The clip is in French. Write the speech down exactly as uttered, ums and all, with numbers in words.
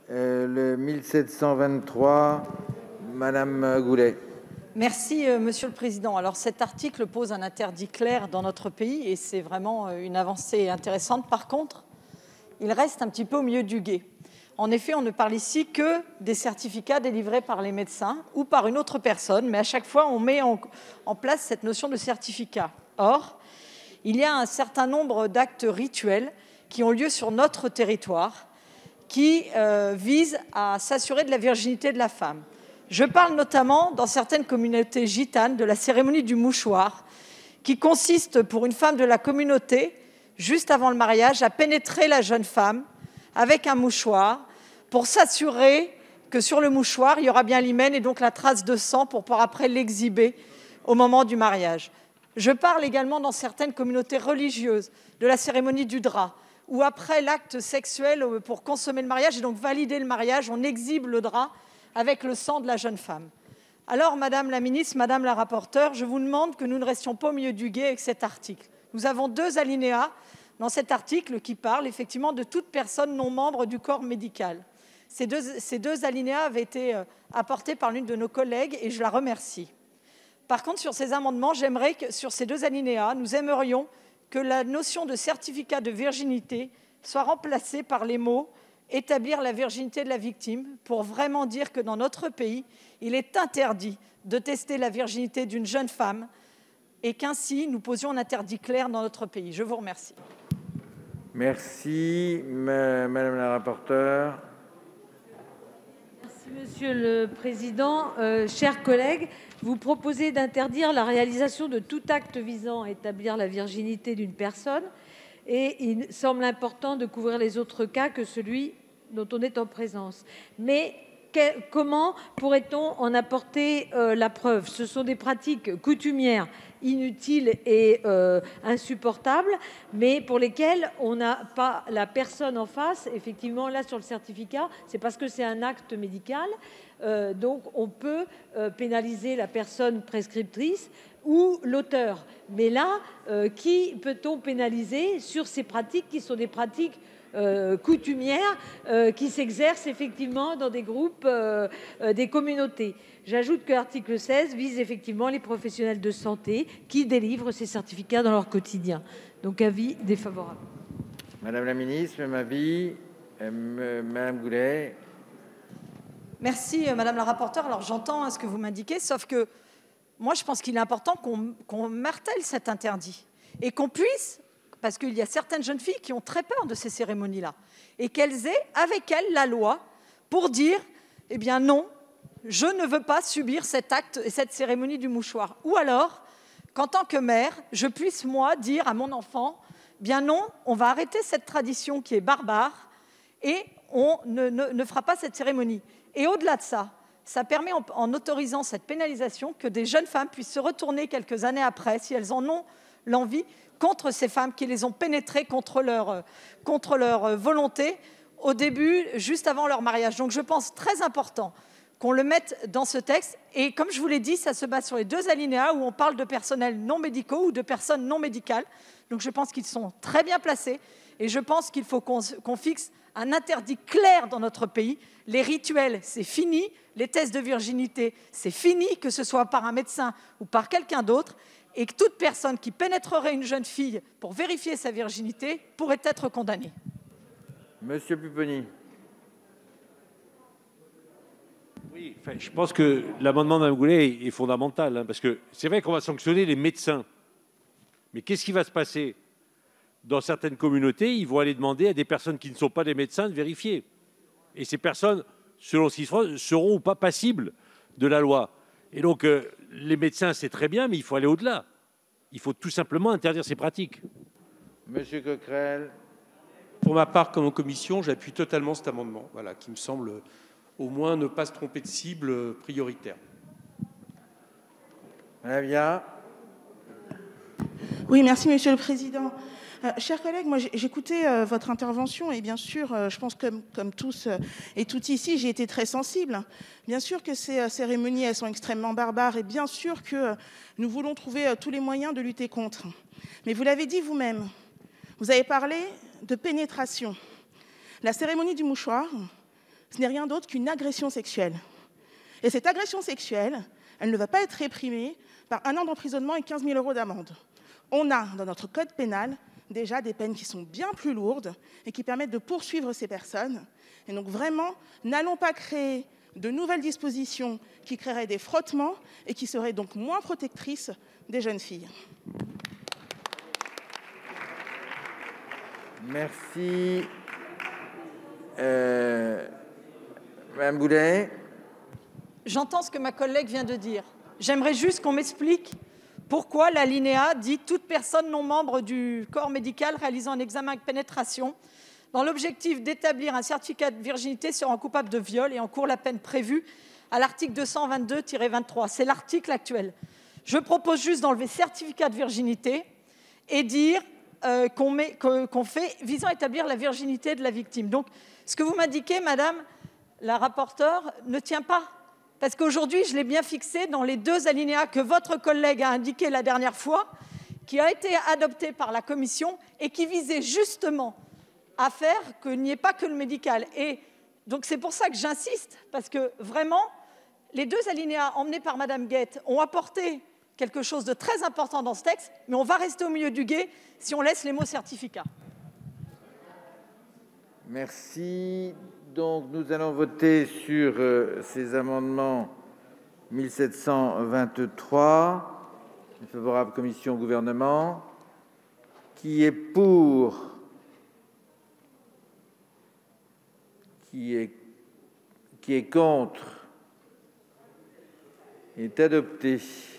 Euh, le mille sept cent vingt-trois, Madame Goulet. Merci, euh, Monsieur le Président. Alors, cet article pose un interdit clair dans notre pays et c'est vraiment une avancée intéressante. Par contre, il reste un petit peu au milieu du gué. En effet, on ne parle ici que des certificats délivrés par les médecins ou par une autre personne, mais à chaque fois, on met en, en place cette notion de certificat. Or, il y a un certain nombre d'actes rituels qui ont lieu sur notre territoire qui euh, visent à s'assurer de la virginité de la femme. Je parle notamment, dans certaines communautés gitanes, de la cérémonie du mouchoir, qui consiste pour une femme de la communauté, juste avant le mariage, à pénétrer la jeune femme avec un mouchoir pour s'assurer que sur le mouchoir, il y aura bien l'hymen et donc la trace de sang pour pouvoir après l'exhiber au moment du mariage. Je parle également dans certaines communautés religieuses de la cérémonie du drap, où après l'acte sexuel pour consommer le mariage et donc valider le mariage, on exhibe le drap avec le sang de la jeune femme. Alors, Madame la Ministre, Madame la Rapporteure, je vous demande que nous ne restions pas au milieu du gué avec cet article. Nous avons deux alinéas dans cet article qui parlent effectivement de toute personne non membre du corps médical. Ces deux, ces deux alinéas avaient été apportés par l'une de nos collègues et je la remercie. Par contre, sur ces amendements, j'aimerais que sur ces deux alinéas, nous aimerions que la notion de certificat de virginité soit remplacée par les mots « établir la virginité de la victime » pour vraiment dire que dans notre pays, il est interdit de tester la virginité d'une jeune femme et qu'ainsi nous posions un interdit clair dans notre pays. Je vous remercie. Merci, Madame la rapporteure. Merci, Monsieur le Président. Euh, chers collègues, vous proposez d'interdire la réalisation de tout acte visant à établir la virginité d'une personne et il semble important de couvrir les autres cas que celui dont on est en présence. Mais que, comment pourrait-on en apporter euh, la preuve? Ce sont des pratiques coutumières inutiles et euh, insupportables, mais pour lesquelles on n'a pas la personne en face. Effectivement, là, sur le certificat, c'est parce que c'est un acte médical. Euh, donc, on peut euh, pénaliser la personne prescriptrice ou l'auteur. Mais là, euh, qui peut-on pénaliser sur ces pratiques qui sont des pratiques euh, coutumières euh, qui s'exercent effectivement dans des groupes, euh, euh, des communautés? J'ajoute que l'article seize vise effectivement les professionnels de santé qui délivrent ces certificats dans leur quotidien. Donc, avis défavorable. Madame la Ministre, même avis. Euh, Madame Goulet. Merci, Madame la rapporteure. Alors, j'entends ce que vous m'indiquez, sauf que moi, je pense qu'il est important qu'on qu'on martèle cet interdit et qu'on puisse, parce qu'il y a certaines jeunes filles qui ont très peur de ces cérémonies-là, et qu'elles aient avec elles la loi pour dire, eh bien non, je ne veux pas subir cet acte et cette cérémonie du mouchoir. Ou alors, qu'en tant que mère, je puisse, moi, dire à mon enfant, bien non, on va arrêter cette tradition qui est barbare et on ne, ne, ne fera pas cette cérémonie. Et au-delà de ça, ça permet, en, en autorisant cette pénalisation, que des jeunes femmes puissent se retourner quelques années après, si elles en ont l'envie, contre ces femmes qui les ont pénétrées contre leur, contre leur volonté au début, juste avant leur mariage. Donc je pense très important qu'on le mette dans ce texte. Et comme je vous l'ai dit, ça se base sur les deux alinéas où on parle de personnels non médicaux ou de personnes non médicales. Donc je pense qu'ils sont très bien placés et je pense qu'il faut qu'on qu'on fixe un interdit clair dans notre pays. Les rituels, c'est fini. Les tests de virginité, c'est fini, que ce soit par un médecin ou par quelqu'un d'autre. Et que toute personne qui pénétrerait une jeune fille pour vérifier sa virginité pourrait être condamnée. Monsieur Pupponi. Oui, enfin, je pense que l'amendement de Mme Goulet est fondamental, hein, parce que c'est vrai qu'on va sanctionner les médecins. Mais qu'est-ce qui va se passer? Dans certaines communautés, ils vont aller demander à des personnes qui ne sont pas des médecins de vérifier. Et ces personnes, selon ce qui se passe, seront ou pas passibles de la loi. Et donc, euh, les médecins, c'est très bien, mais il faut aller au-delà. Il faut tout simplement interdire ces pratiques. Monsieur Coquerel. Pour ma part, comme en commission, j'appuie totalement cet amendement, voilà, qui me semble au moins ne pas se tromper de cible prioritaire. Madame Via. Oui, merci, Monsieur le Président. Euh, chers collègues, moi j'écoutais euh, votre intervention et bien sûr, euh, je pense que comme, comme tous euh, et toutes ici, j'ai été très sensible. Bien sûr que ces euh, cérémonies, elles sont extrêmement barbares et bien sûr que euh, nous voulons trouver euh, tous les moyens de lutter contre. Mais vous l'avez dit vous-même, vous avez parlé de pénétration. La cérémonie du mouchoir, ce n'est rien d'autre qu'une agression sexuelle. Et cette agression sexuelle, elle ne va pas être réprimée par un an d'emprisonnement et quinze mille euros d'amende. On a dans notre code pénal déjà des peines qui sont bien plus lourdes et qui permettent de poursuivre ces personnes. Et donc vraiment, n'allons pas créer de nouvelles dispositions qui créeraient des frottements et qui seraient donc moins protectrices des jeunes filles. Merci. Euh, Madame Goulet. J'entends ce que ma collègue vient de dire. J'aimerais juste qu'on m'explique pourquoi l'alinéa dit « toute personne non membre du corps médical réalisant un examen avec pénétration dans l'objectif d'établir un certificat de virginité seront coupables de viol et encourent la peine prévue à l'article deux cent vingt-deux tiret vingt-trois ». C'est l'article actuel. Je propose juste d'enlever « certificat de virginité » et dire euh, qu'on met, qu'on fait visant à établir la virginité de la victime. Donc, ce que vous m'indiquez, Madame la rapporteure, ne tient pas. Parce qu'aujourd'hui, je l'ai bien fixé dans les deux alinéas que votre collègue a indiqué la dernière fois, qui a été adopté par la commission et qui visait justement à faire qu'il n'y ait pas que le médical. Et donc c'est pour ça que j'insiste, parce que vraiment, les deux alinéas emmenés par Madame Guette ont apporté quelque chose de très important dans ce texte, mais on va rester au milieu du gué si on laisse les mots certificat. Merci. Donc, nous allons voter sur euh, ces amendements mille sept cent vingt-trois. Favorable commission gouvernement. Qui est pour? Qui est, qui est contre? Il est adopté.